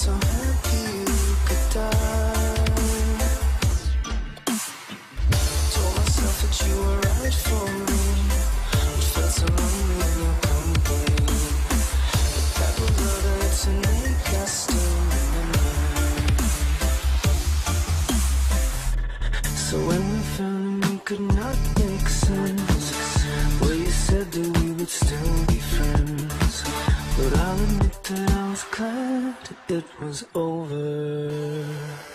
so happy you could die. Told myself that you were right for me, but felt so lonely in your company. The type of love that's innate, I still remember. So when we found we could not make sense, well, you said that we would still be friends, but I'll admit that I was glad it was over.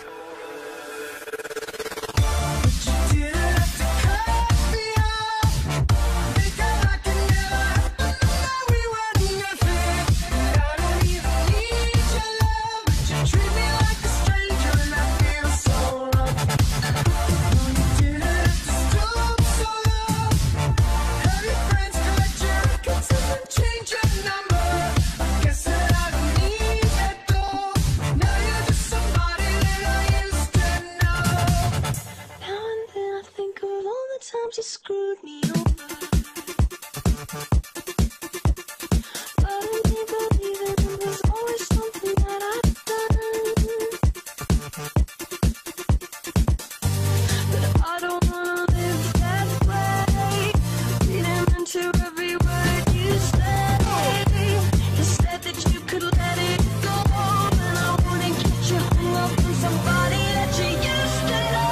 You screwed me over, but I did believe that it was always something that I'd done. But I don't wanna live that way, reading into every word you say. You said that you could let it go, and I wouldn't get you hung up on somebody that you used to know.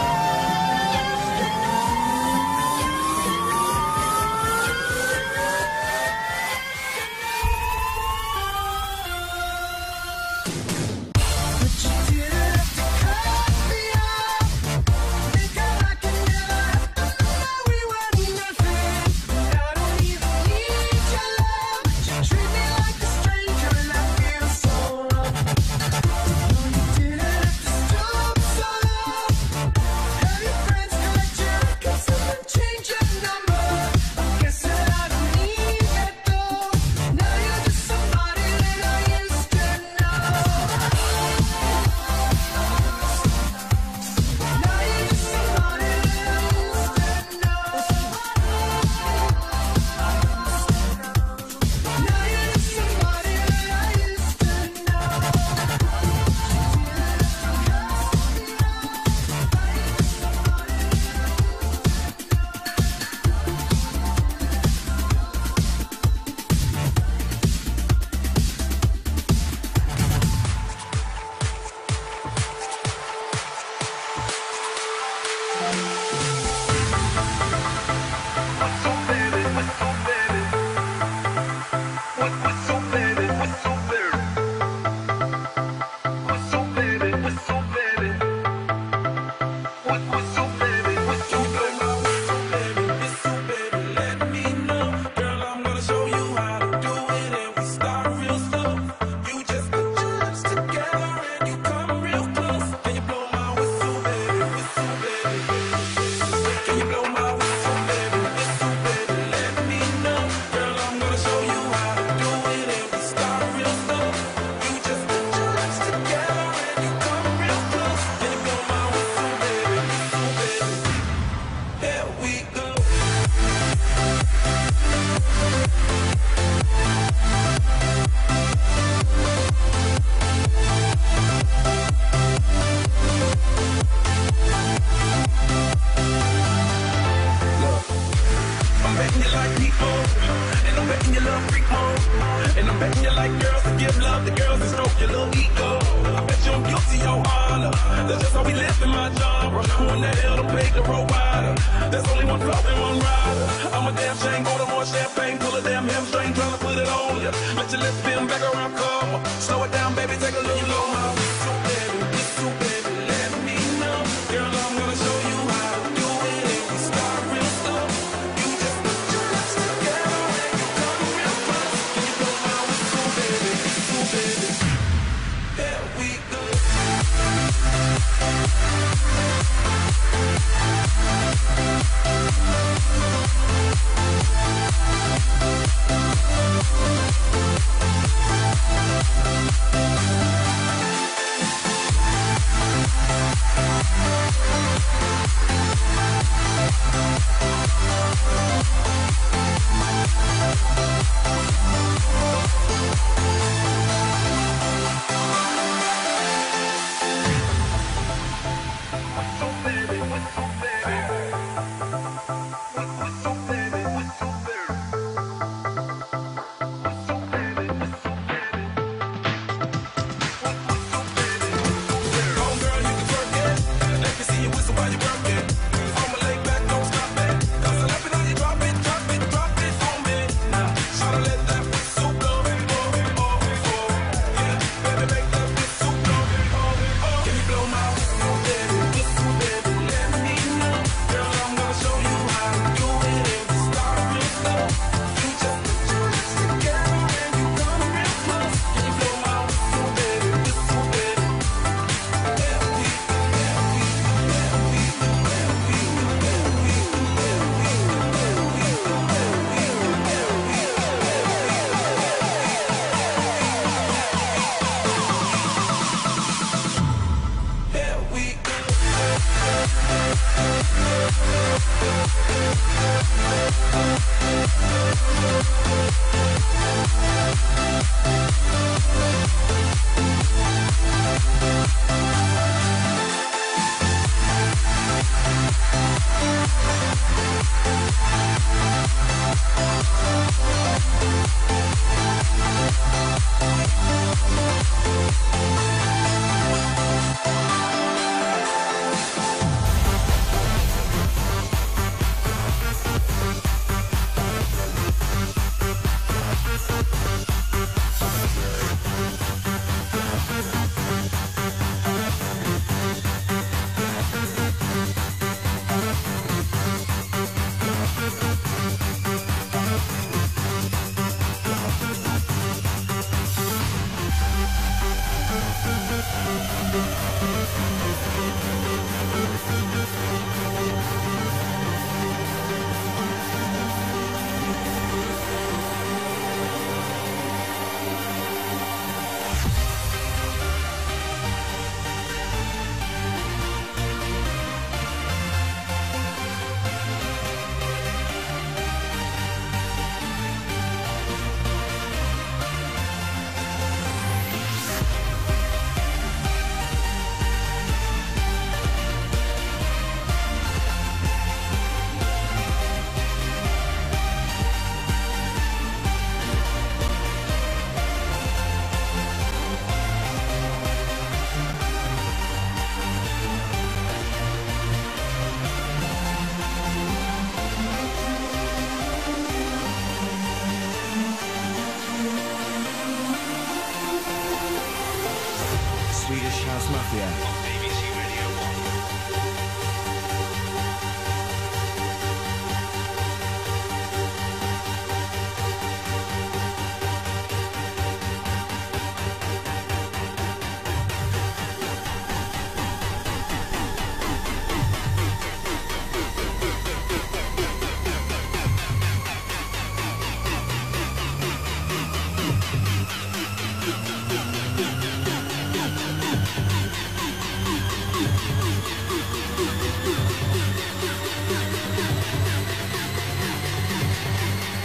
House Mafia. On BBC Radio 1.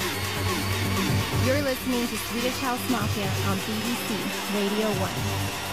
You're listening to Swedish House Mafia on BBC Radio 1.